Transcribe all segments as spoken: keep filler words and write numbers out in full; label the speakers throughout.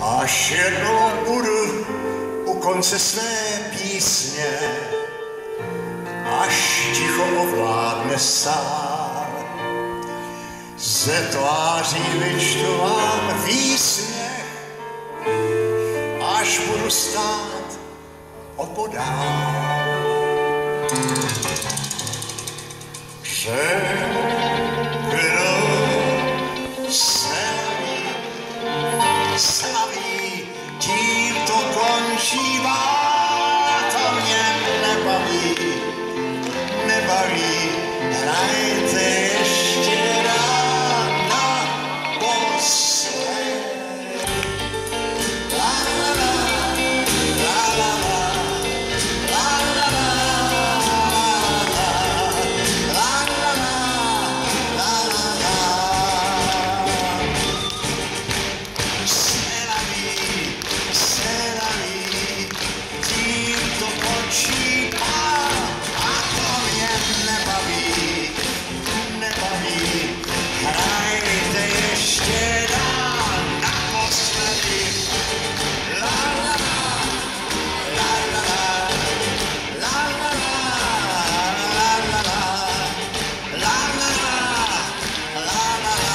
Speaker 1: Až jednou budu u konce své písně, až ticho ovládne sál, ze tváří vyčtu vám výsměch, až budu stát opodál. Všechno se slaví, tím to končí, to mě nebaví, nebaví, hrajte ještě rád naposled. La la la, la la la, la la la, la la la, la la la. C'est la vie, c'est la vie, tím to končí, a to mě nebaví, nebaví, hrajte ještě dál naposledy. La la la, la la la, la la la, la la la, la la la, la la la.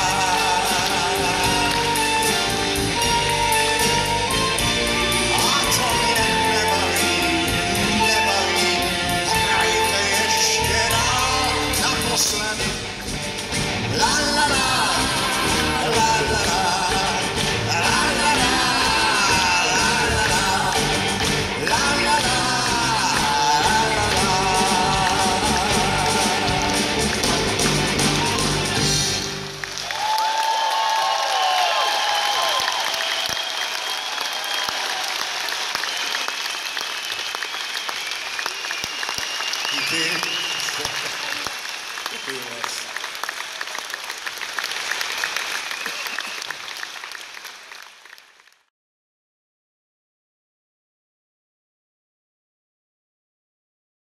Speaker 1: A to mě nebaví, nebaví, hrajte ještě dál naposledy. La la la, la la la, la la la, la la la, la la la, la la la.